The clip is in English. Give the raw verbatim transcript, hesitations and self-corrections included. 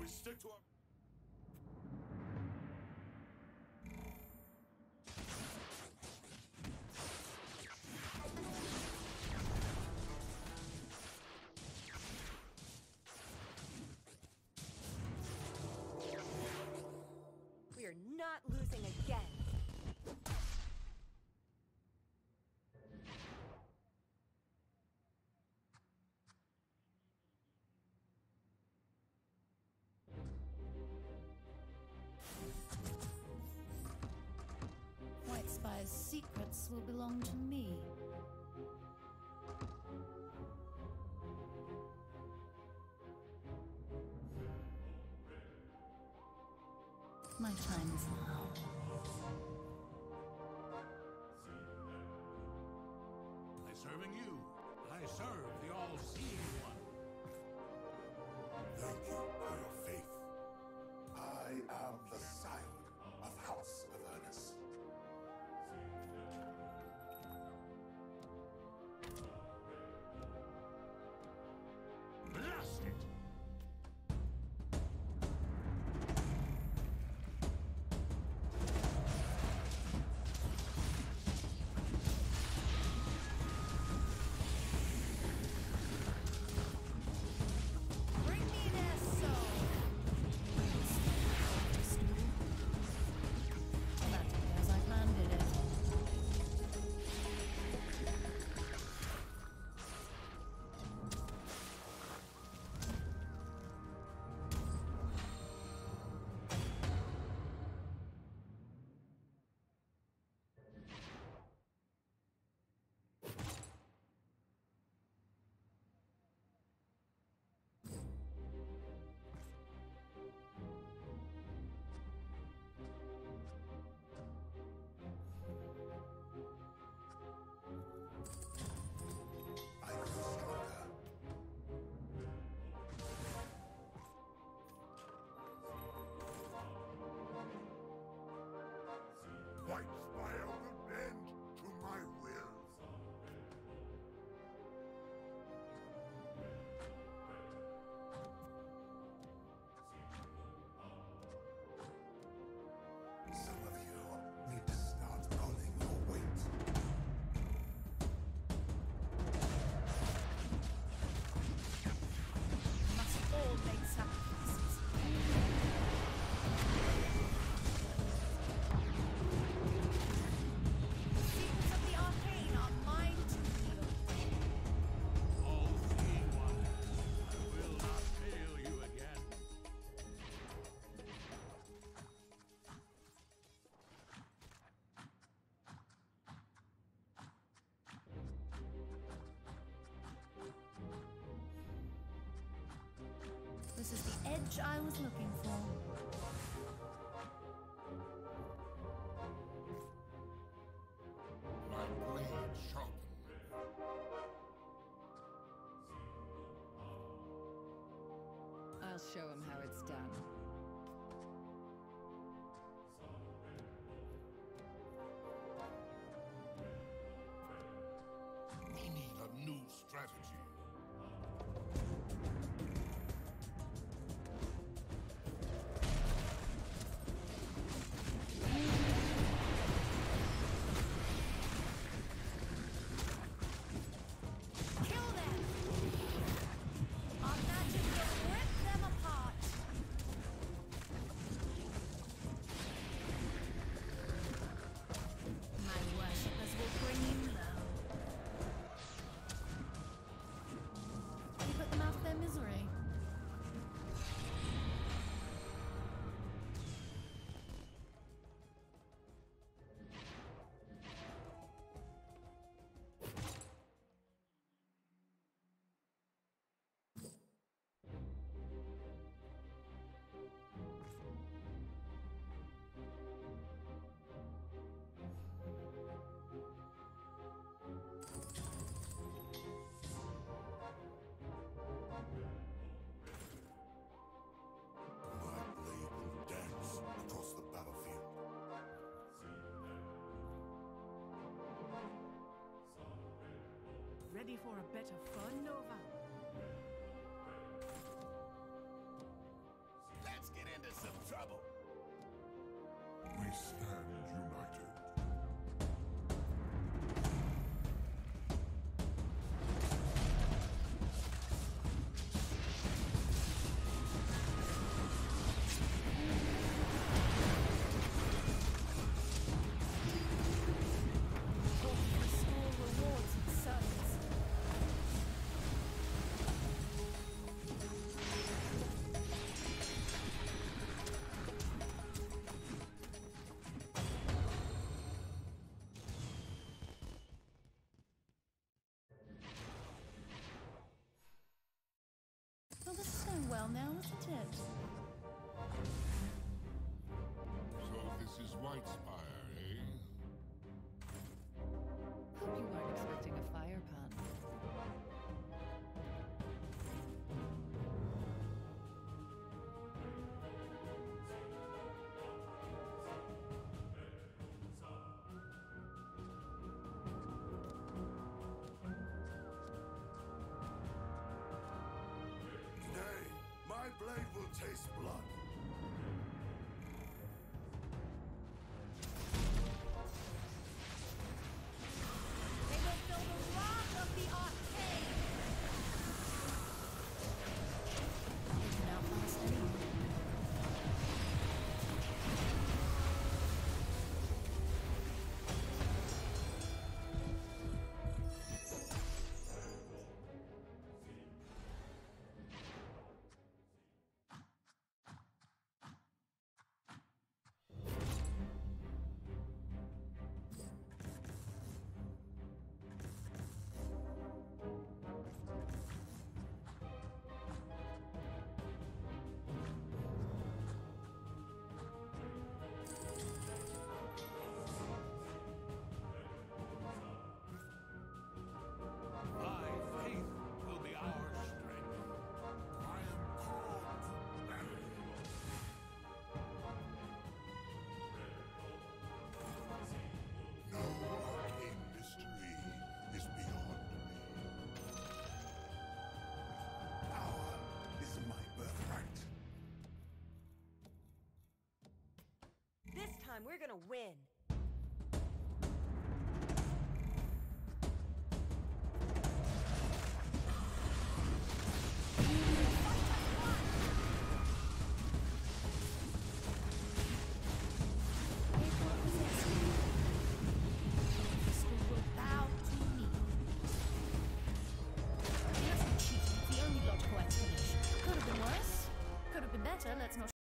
We stick to our... We're not losing again. White Spire's secrets will belong to me. My time is now. By serving you, I serve the all-seeing one. Thank you for your faith. I am the scion of House Avernus. Blast it! Bring me their soul! Well, that appears I landed it. I grew stronger. White Spire will bend to my will. Some of you need to start pulling your weight. Must all make sacrifices. Secrets of the arcane are mine to wield. All-seeing one, I will not fail you again. This is the edge I was looking for. My blade sharpened. I'll show him how it's done. We need a new strategy. Kill them! Our magic will rip them apart! My worshippers will bring you low. You put them out of their misery. My blade will dance across the battlefield. Ready for a bit of fun, Nova? going well now, isn't it? So this is Whitespire, eh? Hope you weren't expecting a fire pun. Nay, my blade will taste blood. They will feel the wrath of the arcane. They can outlast anyone. Thy faith will be our strength. I am called to battle. No arcane mystery is beyond me. Power is my birthright. This time we're gonna win.